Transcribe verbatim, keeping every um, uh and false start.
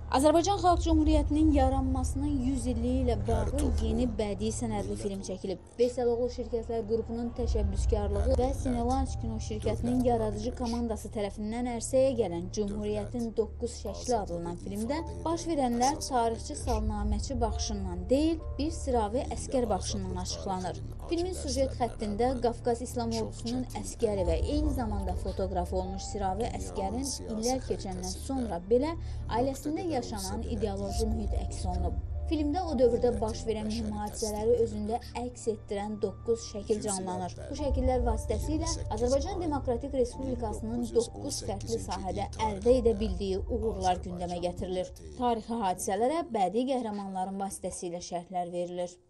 Azərbaycan Xalq Cümhuriyyətinin yaranmasının yüz illiyi ilə bağlı yeni bədii sənədli film çəkilib. Veysəloğlu Şirkətlər Qrupunun təşəbbüskarlığı və Sinelanç Kino Şirkətinin yaradıcı komandası tərəfindən ərsəyə gələn Cümhuriyyətin doqquz şəkli adlanan filmdə baş verənlər tarixçi salnaməçi baxışından deyil, bir sıravi əskər baxışından açıqlanır. Filmin süjet xəttində Qafqaz İslam Ordusunun əskəri və eyni zamanda fotoqraf olmuş sıravi əskərin illər keçəndən sonra belə ailəsində yaşanan ideoloji mühit əks olunub. Filmdə o dövrdə baş verən mühüm hadisələri özündə əks etdirən doqquz şəkil canlanır. Bu şəkillər vasitəsilə Azərbaycan Demokratik Respublikasının doqquz fərqli sahədə əldə edə bildiyi uğurlar gündəmə gətirilir. Tarixi hadisələrə bədii qəhrəmanların vasitəsilə şərhlər verilir.